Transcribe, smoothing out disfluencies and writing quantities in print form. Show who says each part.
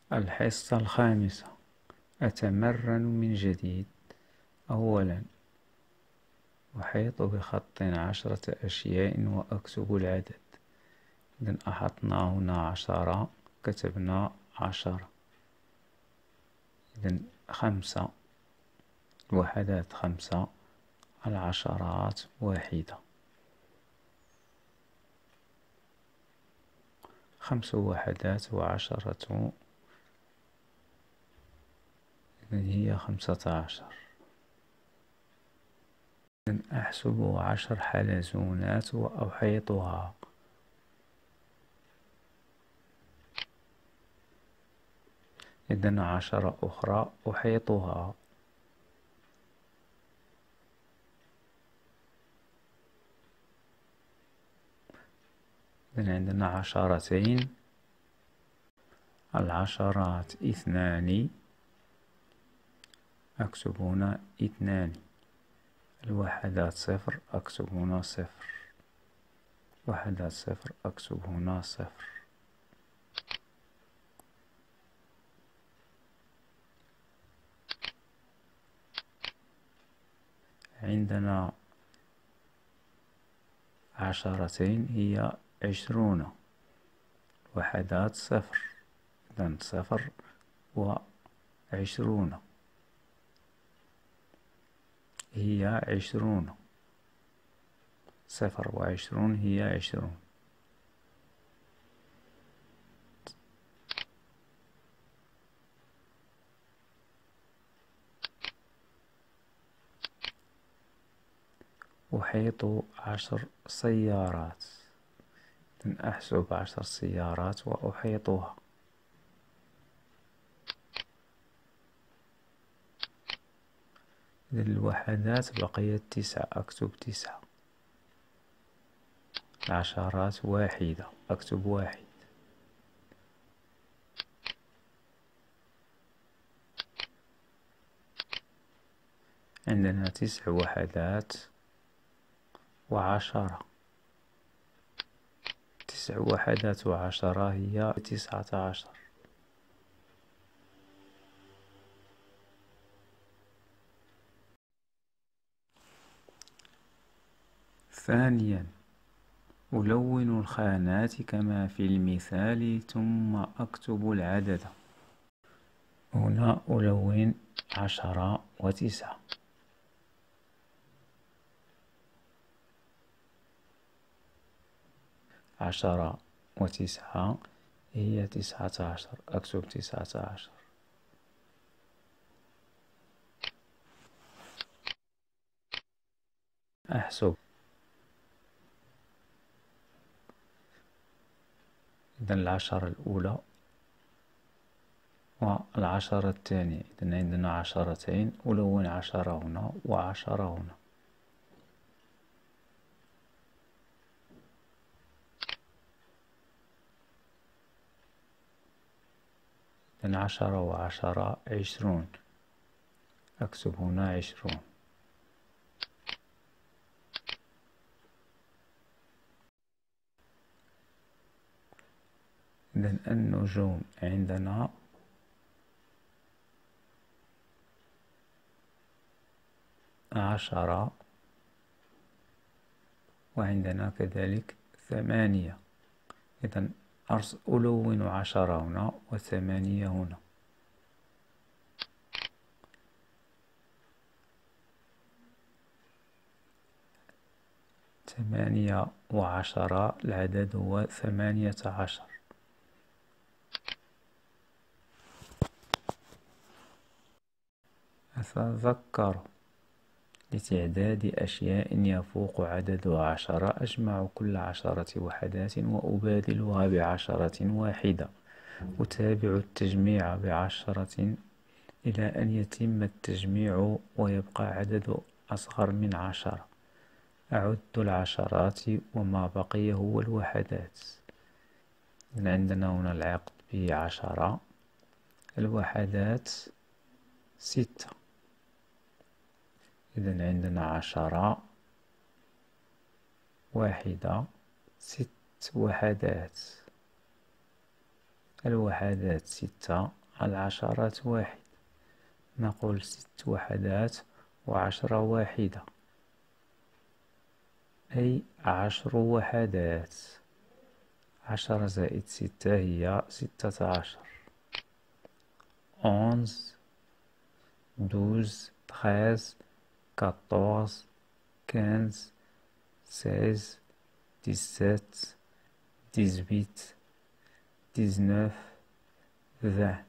Speaker 1: الحصة الخامسة. أتمرن من جديد. أولا، أحيط بخط 10 أشياء وأكتب العدد. إذن أحطنا هنا 10، كتبنا 10. إذن 5 الوحدات 5، العشرات 1. 5 وحدات و10، إذن هي 15. إذن أحسب 10 حلزونات وأحيطها. إذن 10 أخرى أحيطها. إذن عندنا 10، العشرات 2، أكتب هنا 2. الوحدات 0، أكتب هنا 0. وحدات 0، أكتب هنا 0. عندنا 10 هي 20. وحدات 0، إذن 0 و20 هي 20. 0 و20 هي 20. أحيط 10 سيارات. إذن أحسب 10 سيارات وأحيطها. إذن الوحدات بقيت 9، أكتب 9. العشرات 1، أكتب 1. عندنا 9 وحدات و10. 9 وحدات و10 هي 19. ثانيا، ألون الخانات كما في المثال ثم أكتب العدد. هنا ألون 10 و9. 10 و9 هي 19، أكتب 19. أحسب. إذن 10 الأولى والعشرة الثانية. إذن عندنا 10، ألون 10 هنا و10 هنا. إذن 10 و10 20، أكتب هنا 20. إذن النجوم عندنا 10، وعندنا كذلك 8. إذن ألون 10 هنا و8 هنا. 8 و10 العدد هو 18. أتذكر لتعداد أشياء يفوق عددها 10 أجمع كل 10 وحدات وأبادلها ب10 واحدة. أتابع التجميع ب10 إلى أن يتم التجميع ويبقى عدد أصغر من 10. أعد العشرات وما بقي هو الوحدات. عندنا هنا العقد ب10. الوحدات 6. إذن عندنا 10 واحدة 6 وحدات. الوحدات 6، العشرات 1. نقول 6 وحدات و10 واحدة، أي 10 وحدات. 10 زائد 6 هي 16. 11 12 13 14 15 16 17 18 19 20